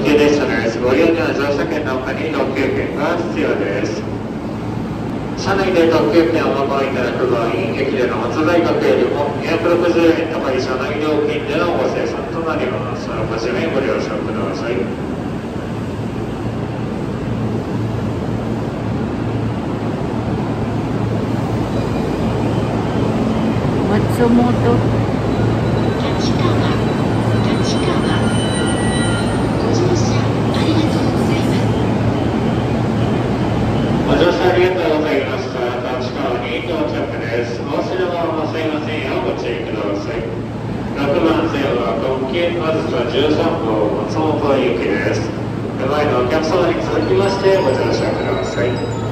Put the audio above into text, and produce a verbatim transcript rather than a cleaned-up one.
急列車です。ご利用には乗車券の他に特急券が必要です。車内で特急券をお買いいただく場合、駅での発売額よりもにひゃくろくじゅうえん高い車内料金でのご精算となります。あらかじめご了承ください。 松本ご乗車ありがとうございました。立川に到着です。お忘れ物なさいませんようご注意ください。ろくばん線は特急あずさじゅうさんごう松本行きです。手前のお客様に続きましてご乗車ください。